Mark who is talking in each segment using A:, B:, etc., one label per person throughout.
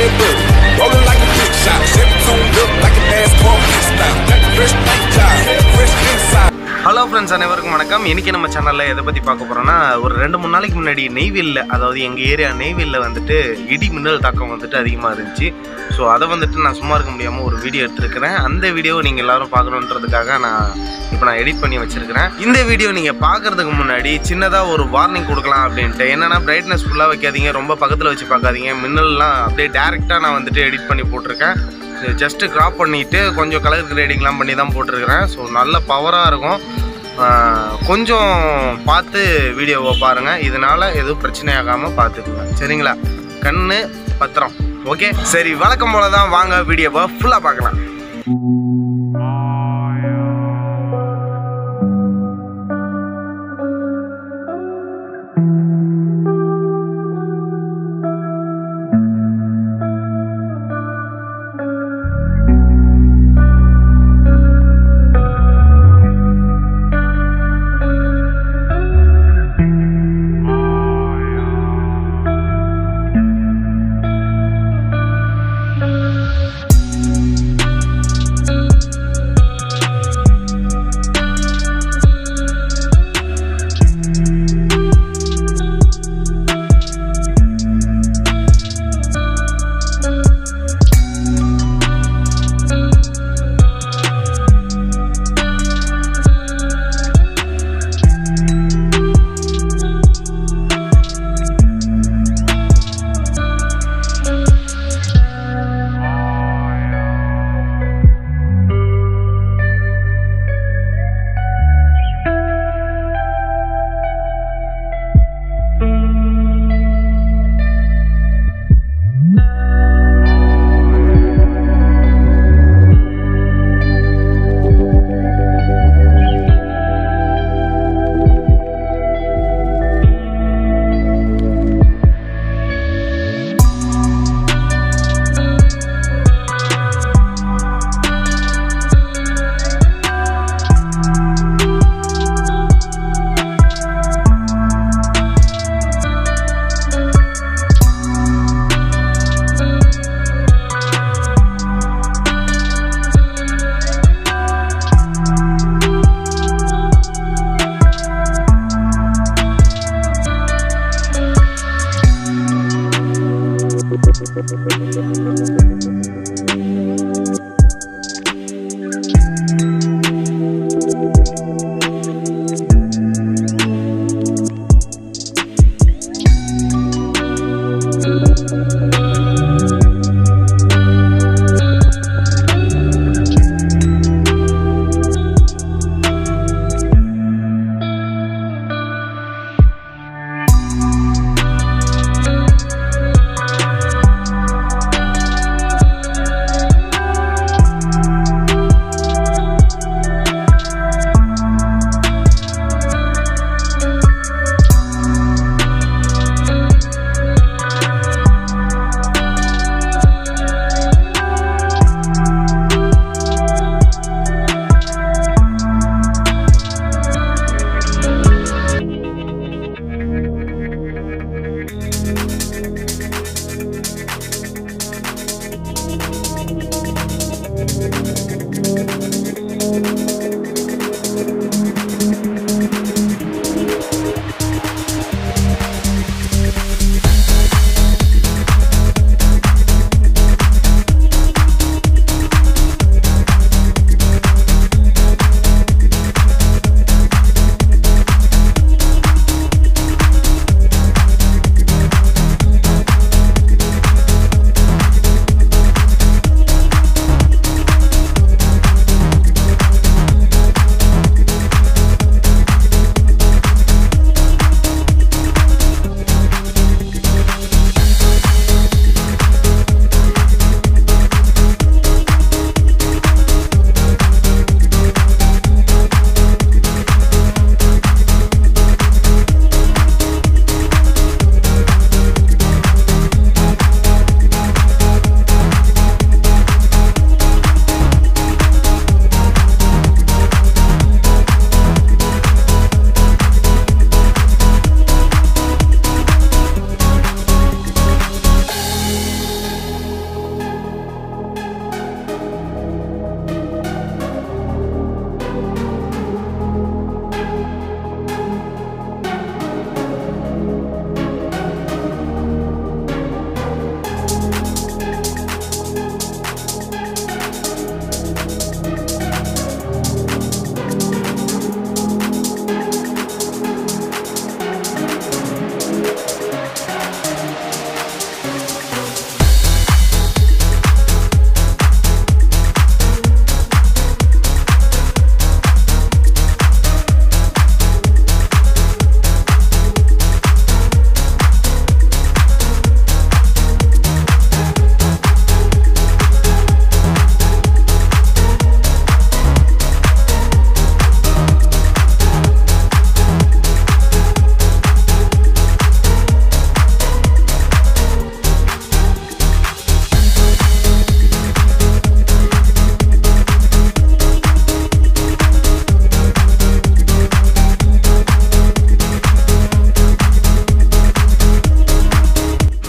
A: red bug. Rolling like a big shot. Chevy tuned up like a NASCAR pit stop. Got the fresh paint job, fresh inside.
B: Hello friends, அனைவருக்கும் வணக்கம். இன்றைக்கி நம்ம சேனலில் எதை பற்றி பார்க்க போகிறோன்னா, ஒரு 2-3 நாளைக்கு முன்னாடி நெய்வேலியில், அதாவது எங்கள் ஏரியா நெய்வேலியில் வந்துட்டு இடி மின்னல் தாக்கம் வந்துட்டு அதிகமாக இருந்துச்சு. ஸோ அதை வந்துட்டு நான் சும்மா இருக்க முடியாமல் ஒரு வீடியோ எடுத்துருக்கிறேன். அந்த வீடியோவை நீங்கள் எல்லோரும் பார்க்கணுன்றதுக்காக நான் எடிட் பண்ணி வச்சுருக்கிறேன். இந்த வீடியோ நீங்கள் பார்க்குறதுக்கு முன்னாடி சின்னதாக ஒரு வார்னிங் கொடுக்கலாம் அப்படின்ட்டு. என்னென்னா, பிரைட்னஸ் ஃபுல்லாக வைக்காதீங்க, ரொம்ப பக்கத்தில் வச்சு பார்க்காதீங்க. மின்னல்லாம் அப்படியே டேரெக்டாக நான் வந்துட்டு எடிட் பண்ணி போட்டிருக்கேன். ஜஸ்ட்டு க்ராப் பண்ணிவிட்டு கொஞ்சம் கலர் கிரேடிங்லாம் பண்ணி தான் போட்டிருக்கிறேன். ஸோ நல்ல பவராக இருக்கும். கொஞ்சம் பார்த்து வீடியோவை பாருங்கள். இதனால் எதுவும் பிரச்சனையாகாமல் பார்த்துக்குங்க, சரிங்களா? கண்ணு பத்திரம். ஓகே, சரி, வழக்கம் போல தான். வாங்க வீடியோவை ஃபுல்லாக பார்க்கலாம்.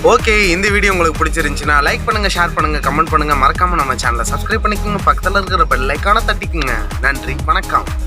B: ஓகே, இந்த வீடியோ உங்களுக்கு பிடிச்சிருந்துச்சுன்னா லைக் பண்ணுங்க, ஷேர் பண்ணுங்க, கமெண்ட் பண்ணுங்க, மறக்காம நம்ம சேனலை சப்ஸ்கிரைப் பண்ணிக்கோங்க, பக்கத்தில் இருக்கிற பெல் ஐகானை தட்டிக்குங்க. நன்றி, வணக்கம்.